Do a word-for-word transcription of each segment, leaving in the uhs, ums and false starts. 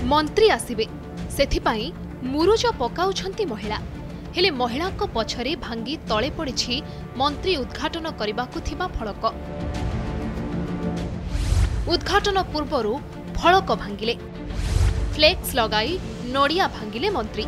मंत्री आसिबे सेथिपाई मुरुज पकाउछंती महिला हेले महिला पछरे भांगी तले पड़ी मंत्री उद्घाटन करबाकु थिबा फलक। उद्घाटन पूर्वरु फलक भांगिले, फ्लेक्स लगाई नड़िया भांगिले मंत्री।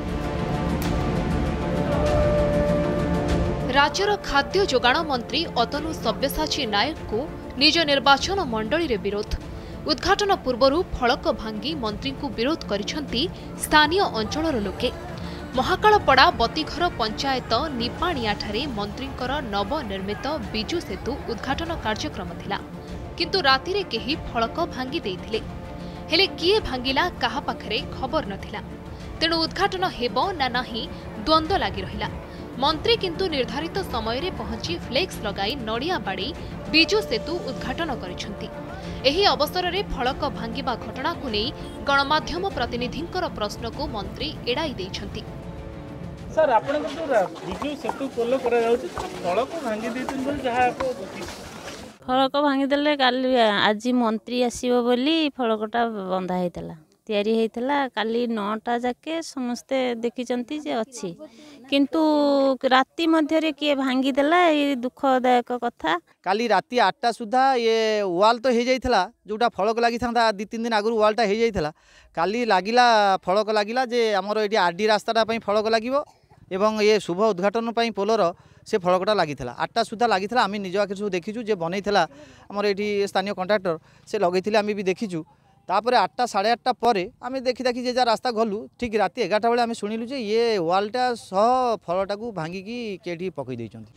राज्यर खाद्य जोगाण मंत्री अतनु सब्यसाची नायक को निज निर्वाचन मंडली रे विरोध। उद्घाटन पूर्वरु फलक भांगी मंत्री को विरोध करिसंती स्थानीय अंचलर लोके। महाकालपड़ा बतीघर पंचायत निपाणियाठारे मंत्रींकर नवनिर्मित बिजु सेतु उद्घाटन कार्यक्रम थिला, किंतु रातिरे केही फलक भांगी देइथिले। हेले किए भांगिला काहा पाखरे खबर नथिला, तेणु उद्घाटन हेबो ना नाही द्वंद्व लागि रहिला। मंत्री किंतु निर्धारित समय रे पहुंची फ्लेक्स लगाई नड़िया बाड़ी बिजु सेतु उद्घाटन करिसंती। एही अवसर रे फलक भांगिबा घटना को नहीं गणमाध्यम प्रतिनिधिंकर प्रश्न को मंत्री एड़ाई देइछंती। सर आपण को बिजु सेतु पोलो करा जाउछ, फलक भांगी देइछन बोल जहा आपको फलक भांगी देले काली आज मंत्री आसीबो बोली फलकटा बंधा हेतला तैयारी हेतला। काली नौटा जाके समस्ते देखिचंती जे अछि, किंतु राति मध्य रे के भांगी देला ये दुखदायक कथा। काली राति आठटा सुधा ये वाल तो हो जाइथला, जोटा फलक लागि था दि तीन दिन आगु वालटा हो जाइथला। काली लागिला फलक लागिला जे हमर एटी आरडी रास्ताटा पई फलक लागिवो एवं ये शुभ उद्घाटन पई पोलर से फलकटा लागिथला। आठटा सुधा लागिथला, आमी निज आखि सब देखिछु जे बनैथला हमर एटी स्थानीय कॉन्ट्रैक्टर से लगैथिले, आमी भी देखिछु। तापर आठटा साढ़े आठटा पर आम देखी देखी जे जा रास्ता गलु ठीक राति एगारटा बेले आम शुणिलु जे ये वालटा सह फलटा को भांगिकी केठी पकई देइछंती।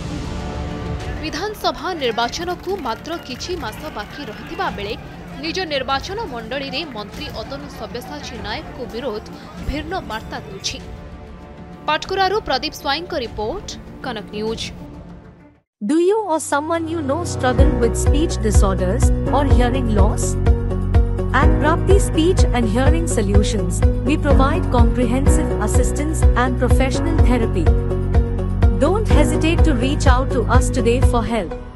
विधानसभा निर्वाचन को मात्र किछि मास बाकी रहितिबा बेले निज निर्वाचन मंडली रे मंत्री अतनु सब्यसाची नायक को विरोध भिन्न वार्ता देउछि। पाटकुरारू प्रदीप स्वाईं को report, Kanak news. Do you or someone you know struggle with speech disorders or hearing loss? At Prapti Speech and Hearing Solutions, we provide comprehensive assistance and professional therapy. Don't hesitate to reach out to us today for help.